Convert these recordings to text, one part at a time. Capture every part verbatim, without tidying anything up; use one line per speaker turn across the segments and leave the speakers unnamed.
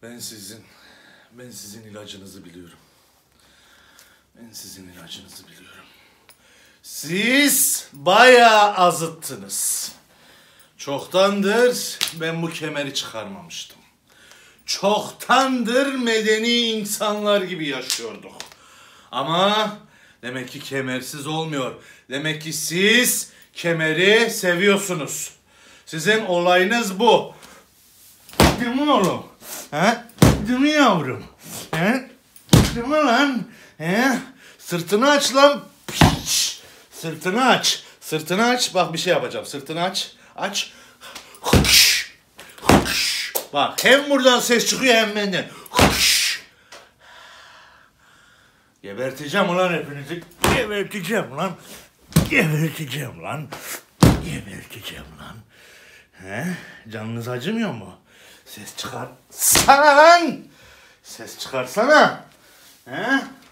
Ben sizin, ben sizin ilacınızı biliyorum. Ben sizin ilacınızı biliyorum. Siz bayağı azıttınız. Çoktandır ben bu kemeri çıkarmamıştım. Çoktandır medeni insanlar gibi yaşıyorduk. Ama demek ki kemersiz olmuyor. Demek ki siz kemeri seviyorsunuz. Sizin olayınız bu. Değil mi oğlum? He? Değil mi yavrum? He? Değil mi lan? He? Sırtını aç lan. Piç. Sırtını aç. Sırtını aç. Bak bir şey yapacağım. Sırtını aç. Aç. Bak hem buradan ses çıkıyor hem benden. Geberteceğim ulan hepinizi. Geberteceğim lan. Geberteceğim lan. Geberteceğim lan. He? Canınız acımıyor mu? Ses çıkarsana lan. Ses çıkarsana. He?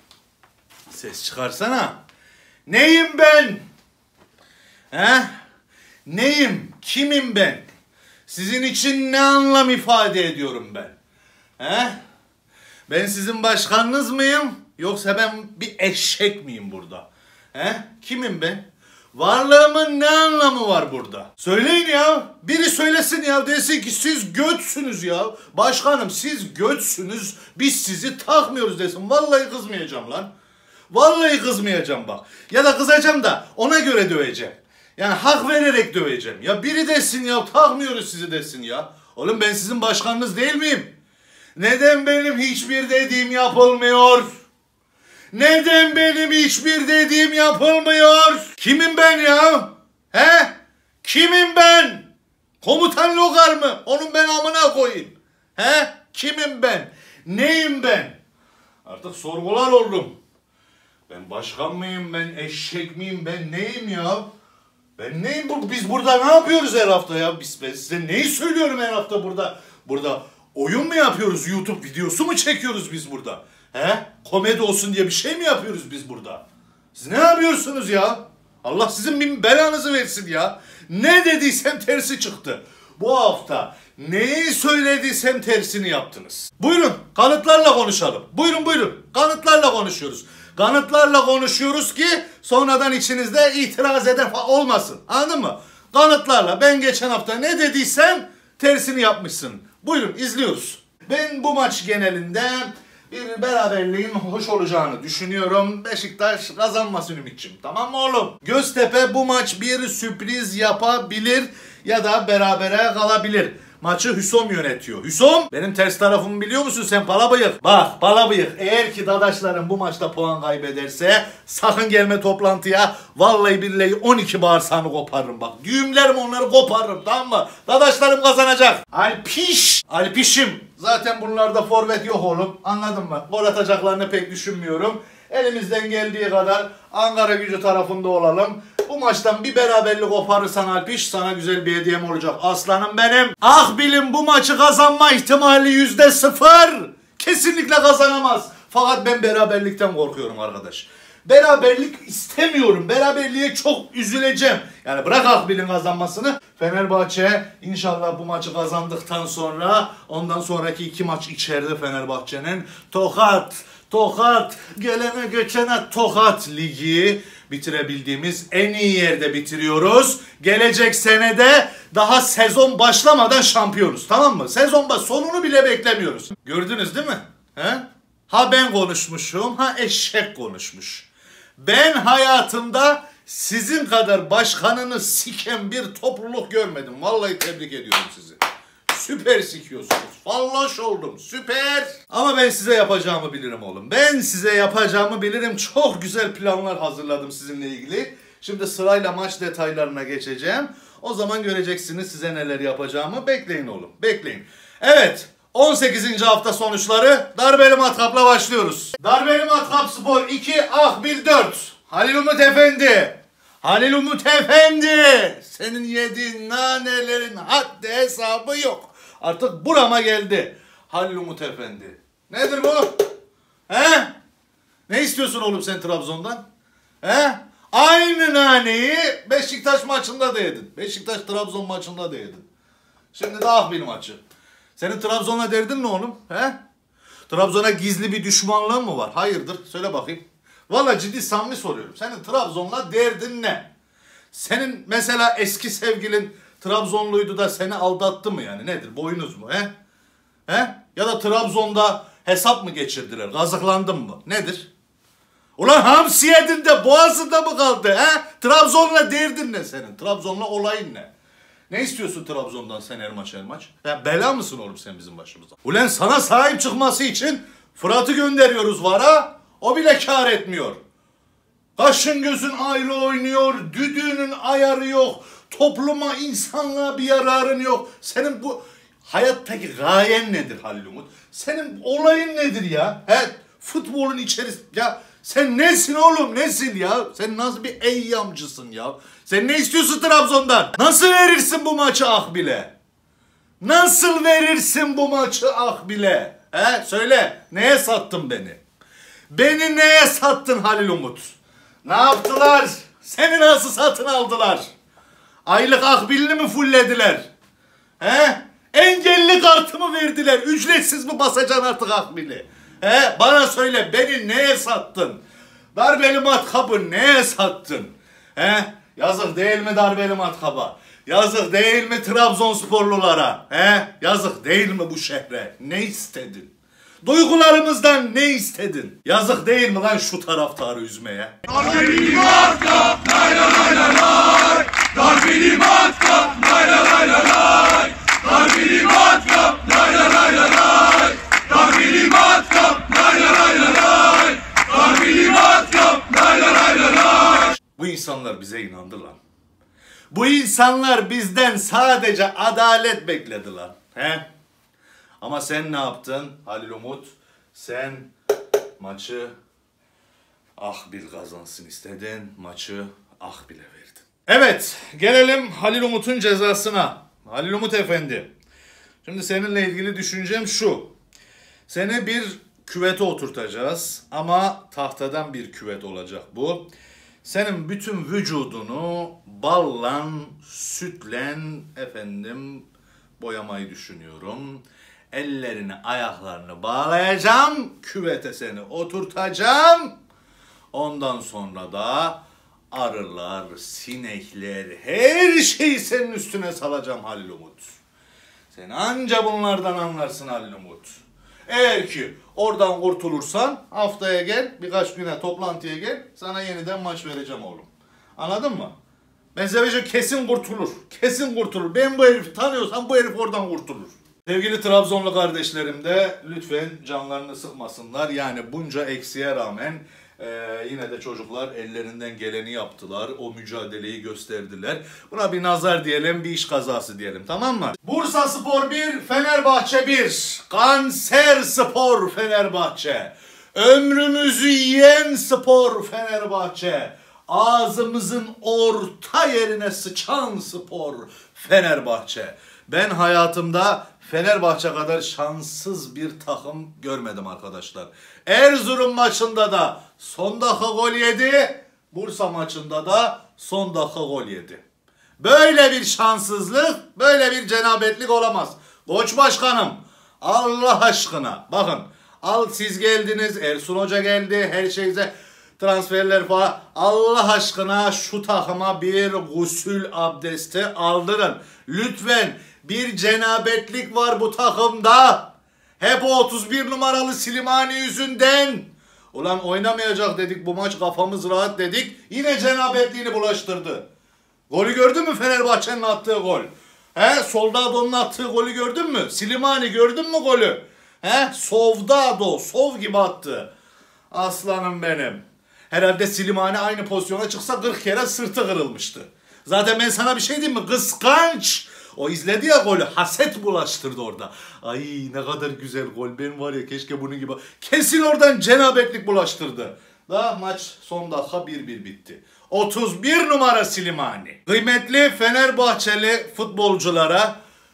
Ses çıkarsana. Neyim ben? He? Neyim? Kimim ben? Sizin için ne anlam ifade ediyorum ben? He? Ben sizin başkanınız mıyım? Yoksa ben bir eşek miyim burada? He? Kimim ben? Varlığımın ne anlamı var burada? Söyleyin ya. Biri söylesin ya. Desin ki siz götsünüz ya. Başkanım siz götsünüz. Biz sizi takmıyoruz desin. Vallahi kızmayacağım lan. Vallahi kızmayacağım bak. Ya da kızacağım da ona göre döveceğim. Yani hak vererek döveceğim. Ya biri desin ya takmıyoruz sizi desin ya. Oğlum ben sizin başkanınız değil miyim? Neden benim hiçbir dediğim yapılmıyor? Neden benim hiçbir dediğim yapılmıyor? Kimim ben ya? He? Kimim ben? Komutan Logar mı? Onun ben amına koyayım. He? Kimim ben? Neyim ben? Artık sorgular oldum. Ben başkan mıyım? Ben eşek miyim? Ben neyim ya? Ben neyim bu? Biz burada ne yapıyoruz her hafta ya? Biz, ben size neyi söylüyorum her hafta burada? Burada oyun mu yapıyoruz? YouTube videosu mu çekiyoruz biz burada? He? Komedi olsun diye bir şey mi yapıyoruz biz burada? Siz ne yapıyorsunuz ya? Allah sizin bir belanızı versin ya. Ne dediysem tersi çıktı. Bu hafta neyi söylediysem tersini yaptınız. Buyurun kanıtlarla konuşalım. Buyurun buyurun kanıtlarla konuşuyoruz. Kanıtlarla konuşuyoruz ki sonradan içinizde itiraz eden olmasın. Anladın mı? Kanıtlarla ben geçen hafta ne dediysem tersini yapmışsın. Buyurun izliyoruz. Ben bu maç genelinde bir beraberliğin hoş olacağını düşünüyorum. Beşiktaş kazanmasın Ümit'ciğim. Tamam mı oğlum? Göztepe bu maç bir sürpriz yapabilir ya da berabere kalabilir. Maçı Hüsom yönetiyor. Hüsom benim ters tarafımı biliyor musun sen palabıyık? Bak palabıyık eğer ki dadaşların bu maçta puan kaybederse sakın gelme toplantıya. Vallahi billahi on iki bağırsağını koparırım bak. Düğümlerim onları koparırım tamam mı? Dadaşlarım kazanacak. Alpiş. Alpişim. Zaten bunlarda forvet yok oğlum. Anladın mı? Gol atacaklarını pek düşünmüyorum. Elimizden geldiği kadar Ankara Gücü tarafında olalım. Bu maçtan bir beraberlik koparırsan Alpiş sana güzel bir hediyem olacak. Aslanım benim. Akbil'in bu maçı kazanma ihtimali yüzde sıfır. Kesinlikle kazanamaz. Fakat ben beraberlikten korkuyorum arkadaş. Beraberlik istemiyorum. Beraberliğe çok üzüleceğim. Yani bırak Akbil'in kazanmasını. Fenerbahçe inşallah bu maçı kazandıktan sonra ondan sonraki iki maç içeride Fenerbahçe'nin tokat, tokat, gelene geçene tokat ligi bitirebildiğimiz en iyi yerde bitiriyoruz. Gelecek senede daha sezon başlamadan şampiyonuz. Tamam mı? Sezon baş sonunu bile beklemiyoruz. Gördünüz değil mi? He? Ha ben konuşmuşum, ha eşek konuşmuş. Ben hayatımda sizin kadar başkanını siken bir topluluk görmedim. Vallahi tebrik ediyorum sizi. Süper sikiyorsunuz. Vallahi oldum. Süper. Ama ben size yapacağımı bilirim oğlum. Ben size yapacağımı bilirim. Çok güzel planlar hazırladım sizinle ilgili. Şimdi sırayla maç detaylarına geçeceğim. O zaman göreceksiniz size neler yapacağımı. Bekleyin oğlum. Bekleyin. Evet. on sekizinci hafta sonuçları Darbeli Matkap'la başlıyoruz. Darbeli Matkap Spor iki, Akbil dört. Halil Umut Efendi. Halil Umut Efendi. Senin yediğin nanelerin haddi hesabı yok. Artık burama geldi. Halil Umut Efendi. Nedir bu? He? Ne istiyorsun oğlum sen Trabzon'dan? He? Aynı naneyi Beşiktaş maçında da yedin. Beşiktaş Trabzon maçında da yedin. Şimdi de Akbil maçı.
Senin Trabzon'la derdin ne oğlum? He? Trabzon'a gizli bir düşmanlığın mı var? Hayırdır? Söyle bakayım. Vallahi ciddi samimi soruyorum. Senin Trabzon'la derdin ne? Senin mesela eski sevgilin Trabzonluydu da seni aldattı mı yani? Nedir? Boynuz mu? He? He? Ya da Trabzon'da hesap mı geçirdiler? Gazıklandın mı? Nedir? Ulan hamsi yedin de boğazında mı kaldı? He? Trabzon'la derdin ne senin? Trabzon'la olayın ne? Ne istiyorsun Trabzon'dan sen her maç her maç? Ya bela mısın oğlum sen bizim başımıza? Ulan sana sahip çıkması için Fırat'ı gönderiyoruz vara. O bile kar etmiyor. Kaşın gözün ayrı oynuyor. Düdüğünün ayarı yok. Topluma, insanlığa bir yararın yok. Senin bu hayattaki gayen nedir Halil Umut? Senin olayın nedir ya? He? Futbolun içerisinde... Ya sen nesin oğlum? Nesin ya? Sen nasıl bir eyyamcısın ya? Sen ne istiyorsun Trabzon'dan? Nasıl verirsin bu maçı ah bile? Nasıl verirsin bu maçı ah bile? He? Söyle. Neye sattın beni? Beni neye sattın Halil Umut? Ne yaptılar? Seni nasıl satın aldılar? Aylık akbilini mi fullediler? He? Engelli kartımı verdiler. Ücretsiz mi basacaksın artık akbili? He? Bana söyle, beni neye sattın? Darbeli matkabı neye sattın? He? Yazık değil mi darbeli matkaba? Yazık değil mi Trabzonsporlulara? He? Yazık değil mi bu şehre? Ne istedin? Duygularımızdan ne istedin? Yazık değil mi lan şu taraftarı üzmeye?
Darbeli matkap, lay lay lay lay lay. Darbeli matkap, lay lay lay lay lay. Darbeli matkap, lay lay lay lay lay. Darbeli matkap, lay lay lay lay lay. Darbeli matkap, lay lay lay lay lay.
Bu insanlar bize inandı lan. Bu insanlar bizden sadece adalet bekledi lan. He? Ama sen ne yaptın Halil Umut? Sen maçı ah bil kazansın istedin. Maçı ah bile verdin. Evet, gelelim Halil Umut'un cezasına. Halil Umut Efendi. Şimdi seninle ilgili düşüncem şu. Seni bir küvete oturtacağız ama tahtadan bir küvet olacak bu. Senin bütün vücudunu balla, sütle efendim boyamayı düşünüyorum. Ellerini, ayaklarını bağlayacağım. Küvete seni oturtacağım. Ondan sonra da arılar, sinekler, her şeyi senin üstüne salacağım Halil Umut. Sen anca bunlardan anlarsın Halil Umut. Eğer ki oradan kurtulursan haftaya gel, birkaç güne toplantıya gel, sana yeniden maç vereceğim oğlum. Anladın mı? Ben size kesin kurtulur, kesin kurtulur. Ben bu herifi tanıyorsam bu herif oradan kurtulur. Sevgili Trabzonlu kardeşlerim de lütfen canlarını sıkmasınlar. Yani bunca eksiğe rağmen Ee, yine de çocuklar ellerinden geleni yaptılar. O mücadeleyi gösterdiler. Buna bir nazar diyelim, bir iş kazası diyelim, tamam mı? Bursaspor bir, Fenerbahçe bir. Kanser Spor Fenerbahçe. Ömrümüzü yiyen spor Fenerbahçe. Ağzımızın orta yerine sıçan spor Fenerbahçe. Ben hayatımda Fenerbahçe kadar şanssız bir takım görmedim arkadaşlar. Erzurum maçında da son dakika gol yedi. Bursa maçında da son dakika gol yedi. Böyle bir şanssızlık, böyle bir cenabetlik olamaz. Koç başkanım, Allah aşkına bakın. Al siz geldiniz, Ersun Hoca geldi, her şeyse transferler falan. Allah aşkına şu takıma bir gusül abdesti aldırın. Lütfen, bir cenabetlik var bu takımda. Hep o otuz bir numaralı Slimani yüzünden. Ulan oynamayacak dedik bu maç, kafamız rahat dedik. Yine cenabetliğini bulaştırdı. Golü gördün mü Fenerbahçe'nin attığı gol? He? Soldado'nun attığı golü gördün mü? Slimani gördün mü golü? He? Soldado, sov gibi attı. Aslanım benim. Herhalde Slimani aynı pozisyona çıksa kırk kere sırtı kırılmıştı. Zaten ben sana bir şey diyeyim mi? Kıskanç. O izledi ya golü, haset bulaştırdı orada. Ay ne kadar güzel gol, ben var ya keşke bunun gibi. Kesin oradan cenabetlik bulaştırdı. Daha maç son dakika bir bir bitti. otuz bir numara Slimani. Kıymetli Fenerbahçeli futbolculara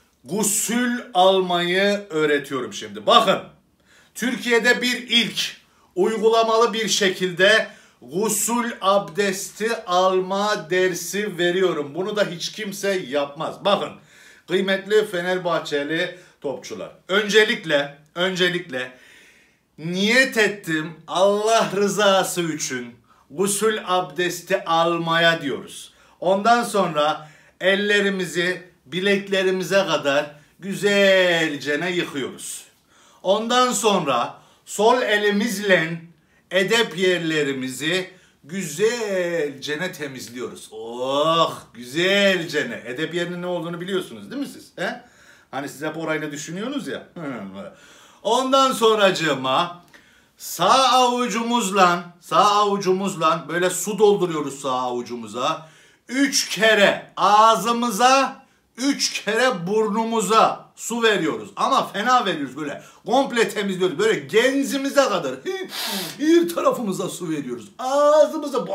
gusül almayı öğretiyorum şimdi. Bakın, Türkiye'de bir ilk uygulamalı bir şekilde gusül abdesti alma dersi veriyorum. Bunu da hiç kimse yapmaz. Bakın, Kıymetli Fenerbahçeli topçular. Öncelikle, öncelikle niyet ettim Allah rızası için gusül abdesti almaya diyoruz. Ondan sonra ellerimizi bileklerimize kadar güzelce yıkıyoruz. Ondan sonra sol elimizle edep yerlerimizi güzelce temizliyoruz. Oh, güzelce. Edep yerinin ne olduğunu biliyorsunuz değil mi siz? He? Hani siz hep orayla düşünüyorsunuz ya. Ondan sonracığıma sağ avucumuzla, sağ avucumuzla böyle su dolduruyoruz sağ avucumuza. Üç kere ağzımıza, üç kere burnumuza su veriyoruz. Ama fena veriyoruz böyle. Komple temizliyoruz. Böyle genzimize kadar. Her tarafımıza su veriyoruz. Ağzımıza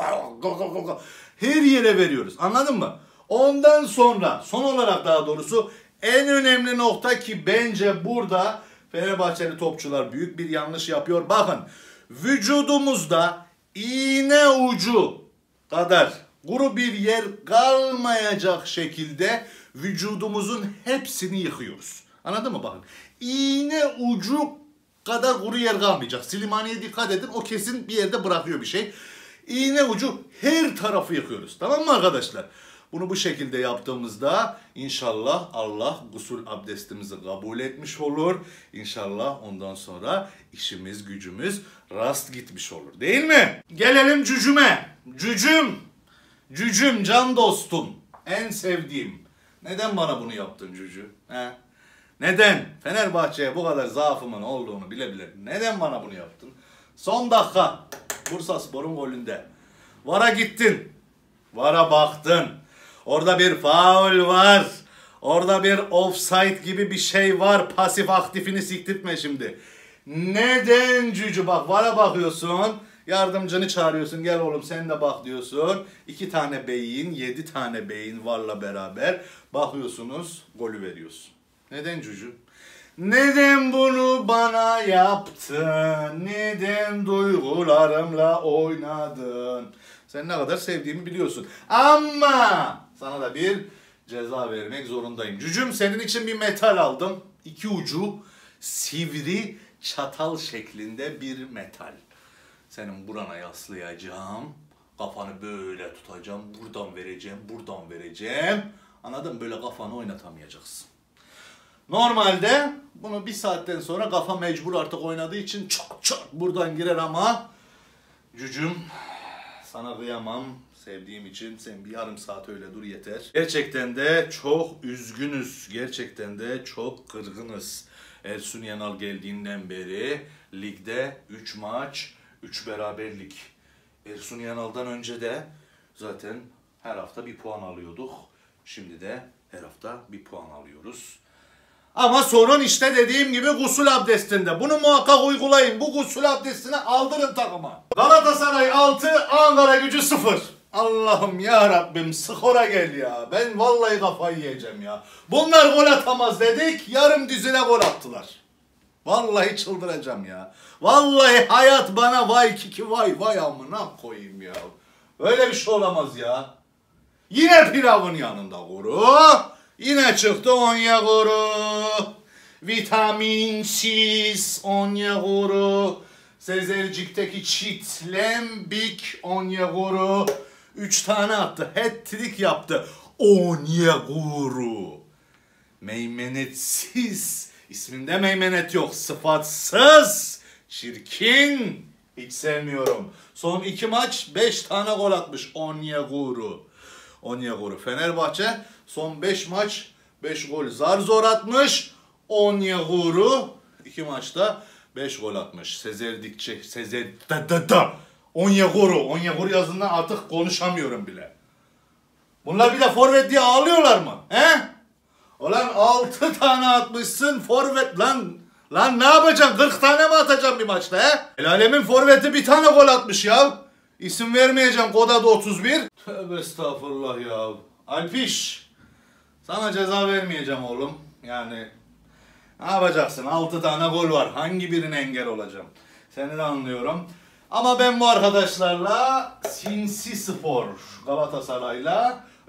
her yere veriyoruz. Anladın mı? Ondan sonra son olarak daha doğrusu en önemli nokta ki bence burada Fenerbahçeli topçular büyük bir yanlış yapıyor. Bakın vücudumuzda iğne ucu kadar kuru bir yer kalmayacak şekilde vücudumuzun hepsini yıkıyoruz. Anladın mı bakın? İğne ucu kadar kuru yer kalmayacak. Slimani'ye dikkat edin, o kesin bir yerde bırakıyor bir şey. İğne ucu her tarafı yıkıyoruz. Tamam mı arkadaşlar? Bunu bu şekilde yaptığımızda inşallah Allah gusül abdestimizi kabul etmiş olur. İnşallah ondan sonra işimiz gücümüz rast gitmiş olur. Değil mi? Gelelim cücüme. Cücüm. Cücüm, can dostum. En sevdiğim. Neden bana bunu yaptın cücü? He? Neden? Fenerbahçe'ye bu kadar zaafımın olduğunu bile bile. Neden bana bunu yaptın? Son dakika. Bursaspor'un golünde. Vara gittin. Vara baktın. Orada bir faul var. Orada bir offside gibi bir şey var. Pasif aktifini siktirtme şimdi. Neden cücü? Bak vara bakıyorsun. Yardımcını çağırıyorsun. Gel oğlum sen de bak diyorsun. İki tane beyin, yedi tane beyin varla beraber bakıyorsunuz. Golü veriyorsun. Neden cücü? Neden bunu bana yaptın? Neden duygularımla oynadın? Sen ne kadar sevdiğimi biliyorsun. Ama sana da bir ceza vermek zorundayım. Cücüm senin için bir metal aldım. İki ucu sivri çatal şeklinde bir metal. Senin burana yaslayacağım. Kafanı böyle tutacağım. Buradan vereceğim, buradan vereceğim. Anladın mı? Böyle kafanı oynatamayacaksın. Normalde bunu bir saatten sonra kafa mecbur artık oynadığı için çok çok buradan girer ama cücüm sana kıyamam. Sevdiğim için sen bir yarım saat öyle dur yeter. Gerçekten de çok üzgünüz. Gerçekten de çok kırgınız. Ersun Yanal geldiğinden beri ligde üç maç, üç beraberlik. Ersun Yanal'dan önce de zaten her hafta bir puan alıyorduk. Şimdi de her hafta bir puan alıyoruz. Ama sorun işte dediğim gibi gusül abdestinde. Bunu muhakkak uygulayın. Bu gusül abdestini aldırın takıma. Galatasaray altı, Ankara Gücü sıfır. Allah'ım ya Rabbim skora gel ya. Ben vallahi kafayı yiyeceğim ya. Bunlar gol atamaz dedik. Yarım düzine gol attılar. Vallahi çıldıracağım ya. Vallahi hayat bana vay kiki vay vay amına koyayım ya. Öyle bir şey olamaz ya. Yine pilavın yanında kuru. Yine çıktı Onya kuru. Vitaminsiz Onya kuru. Sezercik'teki çitlembik Onya kuru. Üç tane attı. Hat-trick yaptı. Onya kuru. Meymenetsiz. İsminde meymenet yok. Sıfatsız. Çirkin. Hiç sevmiyorum. Son iki maç beş tane gol atmış Onya kuru. Onya kuru. Fenerbahçe son beş maç beş gol zar zor atmış. Onya kuru iki maçta beş gol atmış. Sezer Dikçe, Sezer da da da. Onya kuru, Onya kuru yazından artık konuşamıyorum bile. Bunlar bir de forvet diye ağlıyorlar mı? He? Ulan altı tane atmışsın forvet lan. Lan ne yapacaksın? kırk tane mi atacaksın bir maçta he? El alemin forveti bir tane gol atmış ya. İsim vermeyeceğim, kod adı otuz bir. Tövbe estağfurullah ya. Alpiş. Sana ceza vermeyeceğim oğlum. Yani ne yapacaksın? altı tane gol var. Hangi birine engel olacağım? Seni de anlıyorum. Ama ben bu arkadaşlarla Sinsi Spor Galatasaray'la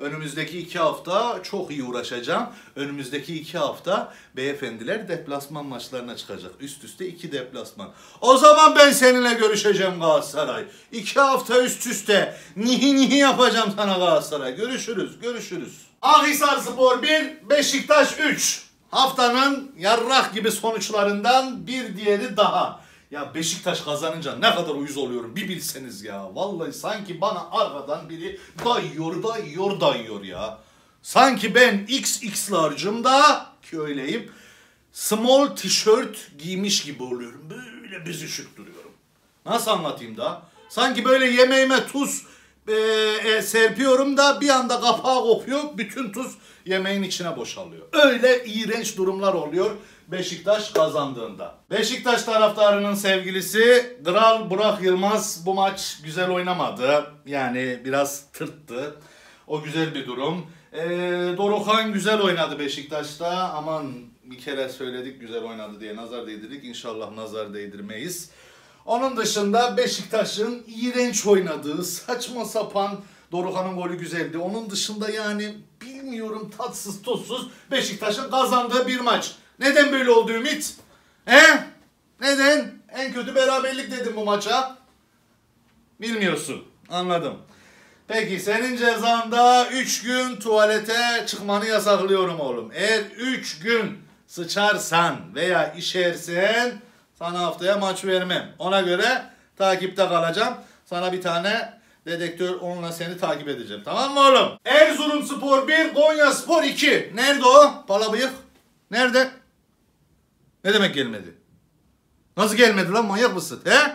Önümüzdeki iki hafta çok iyi uğraşacağım. Önümüzdeki iki hafta beyefendiler deplasman maçlarına çıkacak. Üst üste iki deplasman. O zaman ben seninle görüşeceğim Galatasaray. İki hafta üst üste nihi nihi yapacağım sana Galatasaray. Görüşürüz, görüşürüz. Akhisarspor bir, Beşiktaş üç. Haftanın yarrak gibi sonuçlarından bir diğeri daha. Ya Beşiktaş kazanınca ne kadar uyuz oluyorum bir bilseniz ya. Vallahi sanki bana arkadan biri dayıyor dayıyor dayıyor ya. Sanki ben X X large'ımda ki öyleyim small tişört giymiş gibi oluyorum. Böyle büzüşük duruyorum. Nasıl anlatayım da? Sanki böyle yemeğime tuz e, e, serpiyorum da bir anda kapağı kopuyor. Bütün tuz yemeğin içine boşalıyor. Öyle iğrenç durumlar oluyor Beşiktaş kazandığında. Beşiktaş taraftarının sevgilisi Kral Burak Yılmaz bu maç güzel oynamadı. Yani biraz tırttı. O güzel bir durum. Ee, Dorukhan güzel oynadı Beşiktaş'ta. Aman bir kere söyledik güzel oynadı diye nazar değdirdik. İnşallah nazar değdirmeyiz. Onun dışında Beşiktaş'ın iğrenç oynadığı saçma sapan Dorukhan'ın golü güzeldi. Onun dışında yani bilmiyorum tatsız tuzsuz Beşiktaş'ın kazandığı bir maç. Neden böyle oldu Ümit? He? Neden? En kötü beraberlik dedim bu maça. Bilmiyorsun. Anladım. Peki senin cezanda üç gün tuvalete çıkmanı yasaklıyorum oğlum. Eğer üç gün sıçarsan veya işersen sana haftaya maç vermem. Ona göre takipte kalacağım. Sana bir tane dedektör onunla seni takip edeceğim. Tamam mı oğlum? Erzurumspor bir, Konyaspor iki. Nerede o? Palabıyık. Nerede? Ne demek gelmedi? Nasıl gelmedi lan, manyak mısın? He?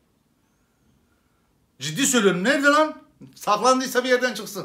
Ciddi söylüyorum, nerede lan? Saklandıysa bir yerden çıksın.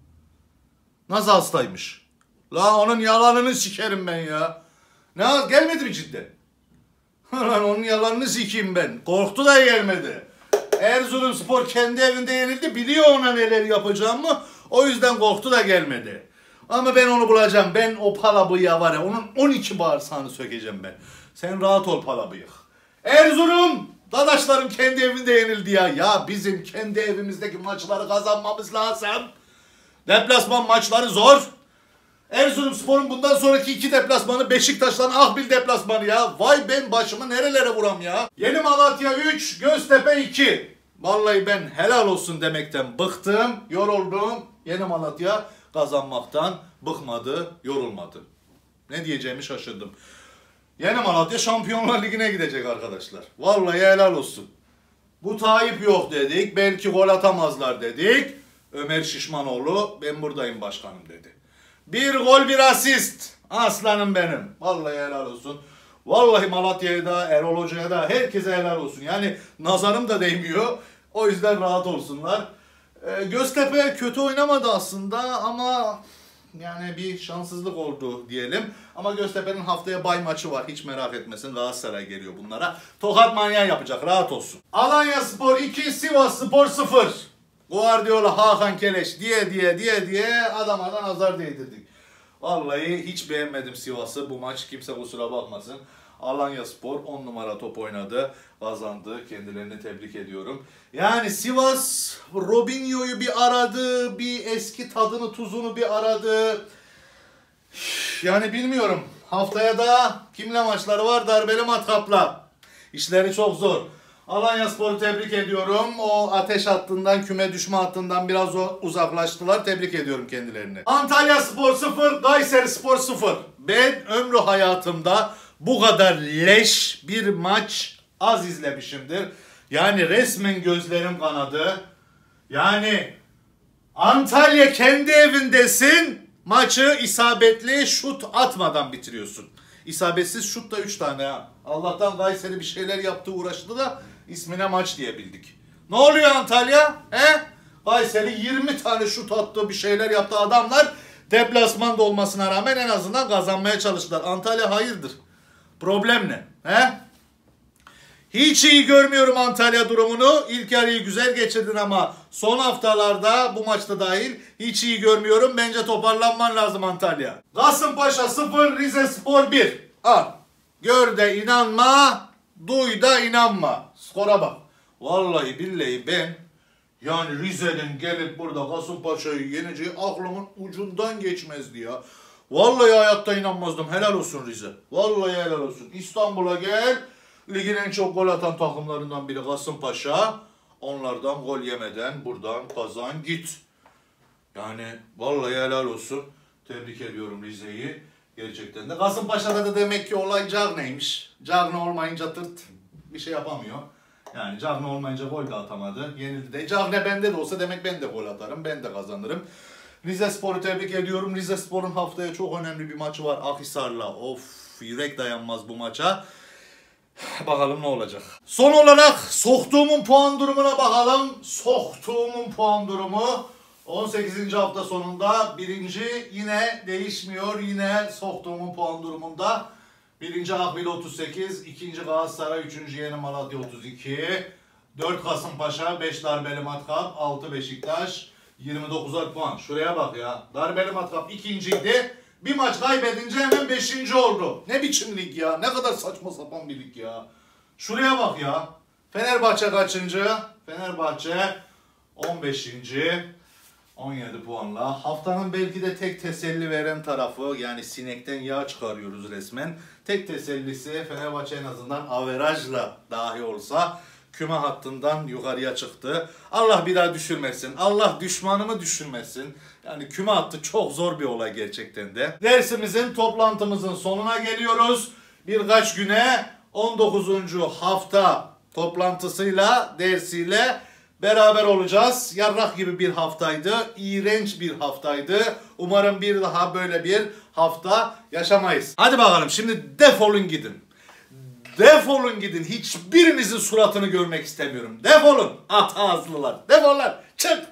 Nasıl hastaymış? La onun yalanını sikerim ben ya. Ne gelmedi mi cidden? Lan onun yalanını sikeyim ben. Korktu da gelmedi. Erzurumspor kendi evinde yenildi. Biliyor ona neler yapacağımı. O yüzden korktu da gelmedi. Ama ben onu bulacağım. Ben o palabıyığa var ya, onun on iki bağırsağını sökeceğim ben. Sen rahat ol palabıyık. Erzurum! Dadaşlarım kendi evinde yenildi ya. Ya bizim kendi evimizdeki maçları kazanmamız lazım. Deplasman maçları zor. Erzurumspor'un bundan sonraki iki deplasmanı Beşiktaş'tan Ahbil deplasmanı ya. Vay ben başımı nerelere vuram ya. Yeni Malatya üç, Göztepe iki. Vallahi ben helal olsun demekten bıktım, yoruldum. Yeni Malatya kazanmaktan bıkmadı, yorulmadı. Ne diyeceğimi şaşırdım. Yeni Malatya Şampiyonlar Ligi'ne gidecek arkadaşlar. Vallahi helal olsun. Bu Tayyip yok dedik. Belki gol atamazlar dedik. Ömer Şişmanoğlu ben buradayım başkanım dedi. Bir gol bir asist. Aslanım benim. Vallahi helal olsun. Vallahi Malatya'ya da, Erol Hoca'ya da, herkese helal olsun. Yani nazarım da değmiyor. O yüzden rahat olsunlar. Ee, Göztepe kötü oynamadı aslında ama yani bir şanssızlık oldu diyelim. Ama Göztepe'nin haftaya bay maçı var. Hiç merak etmesin. Galatasaray geliyor bunlara. Tokat manyağı yapacak. Rahat olsun. Alanyaspor iki, Sivasspor sıfır. Guardiola, Hakan Keleş diye diye diye diye adama da nazar değdirdik. Vallahi hiç beğenmedim Sivas'ı. Bu maç kimse kusura bakmasın. Alanyaspor on numara top oynadı. Kazandı. Kendilerini tebrik ediyorum. Yani Sivas Robinho'yu bir aradı. Bir eski tadını tuzunu bir aradı. Yani bilmiyorum. Haftaya da kimle maçları var? Darbeli Matkap'la. İşleri çok zor. Alanyaspor'u tebrik ediyorum. O ateş hattından, küme düşme hattından biraz uzaklaştılar. Tebrik ediyorum kendilerini. Antalyaspor sıfır, Kayserispor sıfır. Ben ömrü hayatımda bu kadar leş bir maç az izlemişimdir. Yani resmen gözlerim kanadı. Yani Antalya kendi evindesin. Maçı isabetli şut atmadan bitiriyorsun. İsabetsiz şut da üç tane ya. Allah'tan Kayseri bir şeyler yaptı, uğraştı da ismine maç diyebildik. Ne oluyor Antalya? He? Kayseri yirmi tane şut attı, bir şeyler yaptı. Adamlar deplasmanda olmasına rağmen en azından kazanmaya çalıştılar. Antalya hayırdır? Problem ne? He? Hiç iyi görmüyorum Antalya durumunu. İlk yarıyı güzel geçirdin ama son haftalarda bu maçta dahil hiç iyi görmüyorum. Bence toparlanman lazım Antalya. Kasımpaşa sıfır, Rizespor bir. Al. Gör de inanma, duy da inanma. Skora bak. Vallahi billahi ben Yani Rize'nin gelip burada Kasımpaşa'yı yeneceği aklımın ucundan geçmezdi ya. Vallahi hayatta inanmazdım. Helal olsun Rize. Vallahi helal olsun. İstanbul'a gel. Ligin en çok gol atan takımlarından biri Kasımpaşa. Onlardan gol yemeden buradan kazan git. Yani vallahi helal olsun. Tebrik ediyorum Rize'yi. Gerçekten de. Kasımpaşa'da da demek ki olay Cagney'miş. Cagney olmayınca tırt bir şey yapamıyor. Yani Cagney olmayınca gol de atamadı. Yenildi de. Cagney bende de olsa demek ben de gol atarım. Ben de kazanırım. Rizespor'u tebrik ediyorum. Rizespor'un haftaya çok önemli bir maçı var Akhisar'la. Of, yürek dayanmaz bu maça. Bakalım ne olacak. Son olarak soktuğumun puan durumuna bakalım. Soktuğumun puan durumu on sekizinci hafta sonunda birinci yine değişmiyor. Yine soktuğumun puan durumunda. Birinci Akbil otuz sekiz, ikinci Galatasaray, üçüncü Yeni Malatya otuz iki, dört Kasımpaşa, beş Darbeli Matkap, altı Beşiktaş, yirmi dokuzar puan. Şuraya bak ya. Darbeli Matkap ikinciydi. Bir maç kaybedince hemen beşinci oldu. Ne biçim lig ya? Ne kadar saçma sapan bir lig ya. Şuraya bak ya. Fenerbahçe kaçıncı? Fenerbahçe on beşinci on yedi puanla. Haftanın belki de tek teselli veren tarafı, yani sinekten yağ çıkarıyoruz resmen. Tek tesellisi Fenerbahçe en azından averajla dahi olsa küme hattından yukarıya çıktı. Allah bir daha düşürmesin. Allah düşmanımı düşürmesin. Yani küme hattı çok zor bir olay gerçekten de. Dersimizin, toplantımızın sonuna geliyoruz. Birkaç güne on dokuzuncu hafta toplantısıyla, dersiyle beraber olacağız. Yarrak gibi bir haftaydı. İğrenç bir haftaydı. Umarım bir daha böyle bir hafta yaşamayız. Hadi bakalım, şimdi defolun gidin. Defolun gidin. Hiçbirinizin suratını görmek istemiyorum. Defolun. At ağızlılar. Defolun. Çık.